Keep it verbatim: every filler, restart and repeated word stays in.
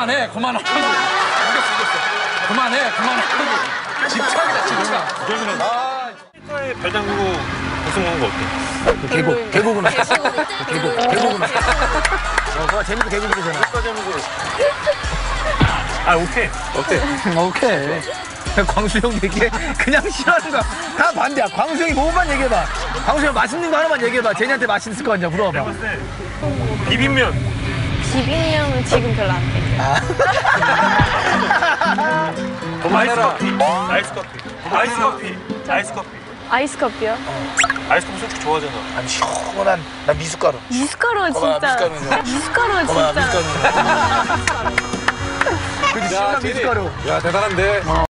그만해, 그만하고. 이겼어, 이겼어. 그만해, 그만하고. 집착이다, 집착. 그러면 아, 에 발 담그고 우승 먹는 거 어때? 계곡, 계곡은 계곡, 계곡은 어, 그거 재밌고 계곡이잖아. 아, 오케이. 어때? 오케이. 광수형 얘기해. 그냥 싫어하는 거야. 다 반대야. 광수형이 뭐만 얘기해봐. 광수형 맛있는 거 하나만 얘기해봐. 제니한테 맛있을 거 아니야. 물어봐. 비빔면. 비빔면은 지금 별로 안 돼. 아이스 커피. 아이스 커피. 아이스 커피. 아이스 커피. 아이스 커피요? 아이스 커피 솔직히 좋아하잖아. 아니 시원한 나 미숫가루. 미숫가루 봐봐, 진짜. 미숫가루는. 미숫가루 봐봐, 진짜. 미숫가루. 그치, 시원한 미숫가루. 야, 대단한데.